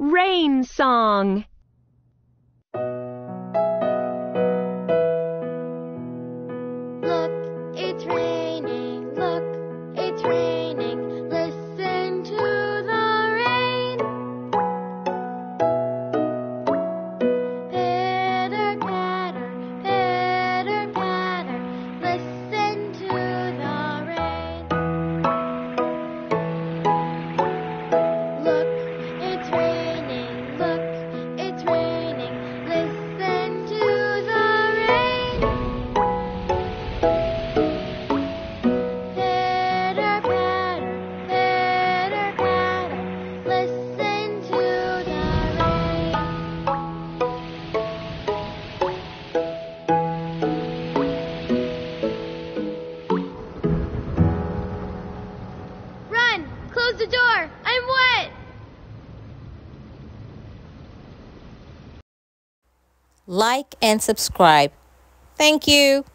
Rain Song. Look, it's raining. Look, it's raining. Listen to the rain. Pitter patter, pitter patter. Listen to the rain. Look, it's raining. Look, it's raining. Listen to the rain. Pitter patter, pitter patter. Listen to the rain. Run! Close the door! I'm wet! Like and subscribe. Thank you.